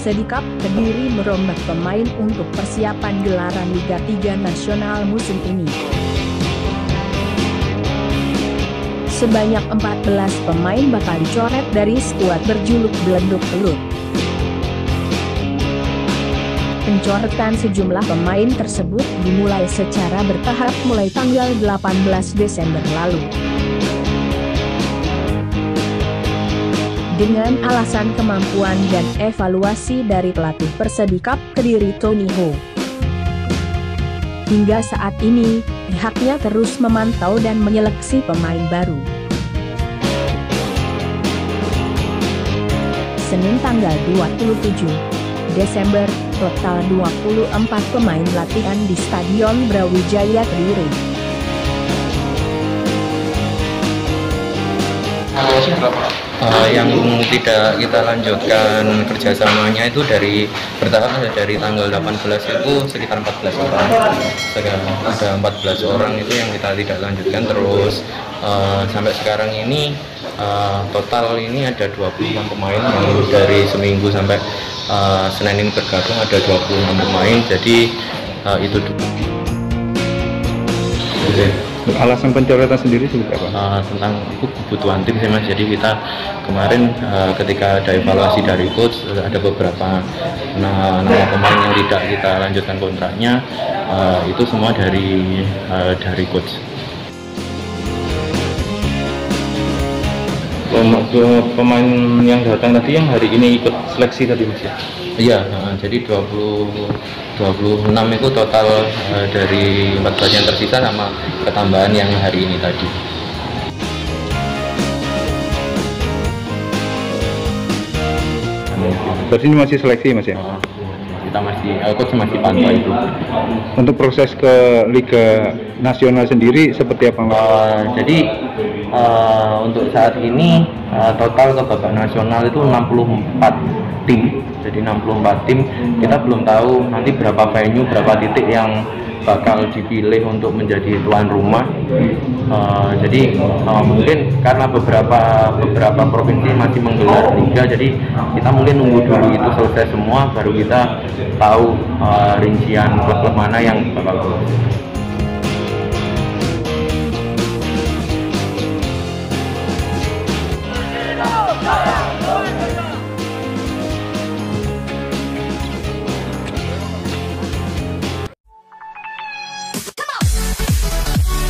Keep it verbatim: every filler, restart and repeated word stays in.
Persedikap Kediri merombak pemain untuk persiapan gelaran Liga tiga Nasional musim ini. Sebanyak empat belas pemain bakal dicoret dari skuad berjuluk Belenduk Pelut. Pencoretan sejumlah pemain tersebut dimulai secara bertahap mulai tanggal delapan belas Desember lalu. Dengan alasan kemampuan dan evaluasi dari pelatih Persedikap Kediri Tony Ho. Hingga saat ini, pihaknya terus memantau dan menyeleksi pemain baru. Senin tanggal dua puluh tujuh Desember, total dua puluh empat pemain latihan di Stadion Brawijaya Kediri. Uh, yang tidak kita lanjutkan kerjasamanya itu dari bertahap, dari tanggal delapan belas itu sekitar empat belas orang. Sekarang ada empat belas orang itu yang kita tidak lanjutkan, terus uh, sampai sekarang ini uh, total ini ada dua puluh enam pemain yang dari seminggu sampai uh, Senin ini bergabung, ada dua puluh enam pemain, jadi uh, itu dulu. Alasan pencoretan sendiri seperti apa? Uh, tentang kebutuhan tim sih mas, jadi kita kemarin uh, ketika ada evaluasi dari coach, ada beberapa nah, nama pemain yang tidak kita lanjutkan kontraknya, uh, itu semua dari uh, dari coach. Pemain yang datang tadi yang hari ini ikut seleksi tadi mas ya? Iya, uh, jadi dua puluh, dua puluh enam itu total uh, dari empat belas yang tersisa sama ketambahan yang hari ini tadi. Berarti ini masih seleksi mas ya? Uh, kita masih, uh, coach masih pantau itu. Untuk proses ke Liga Nasional sendiri seperti apa mas? Uh, jadi uh, untuk saat ini uh, total ke babak nasional itu enam puluh empat tim. Jadi enam puluh empat tim, kita belum tahu nanti berapa venue, berapa titik yang bakal dipilih untuk menjadi tuan rumah. Uh, jadi uh, mungkin karena beberapa beberapa provinsi masih menggelar liga, jadi kita mungkin nunggu dulu itu selesai semua, baru kita tahu uh, rincian klub-klub mana yang bakal lolos. Come on!